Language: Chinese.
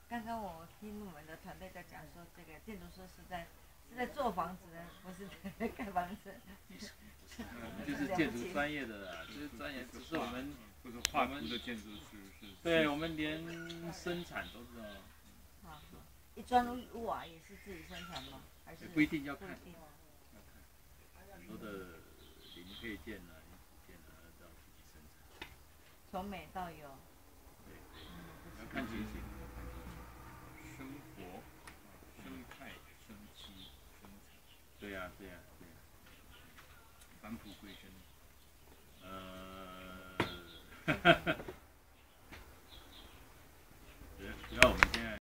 刚刚我听我们的团队在讲说，这个建筑师是在做房子的，不是在盖房子。 我们就是建筑专业的啦，就是专业，只是我们或者画图的建筑师是。 对，我们连生产都是哦。 好，一砖一瓦也是自己生产吗？还是不一定要看， 不一定很多的零配件啊、零组件啊，都要自己生产。 从美到有。 对，要看情形。 生活、生态、生机、生产。 对呀，对呀，对呀。 返璞归真。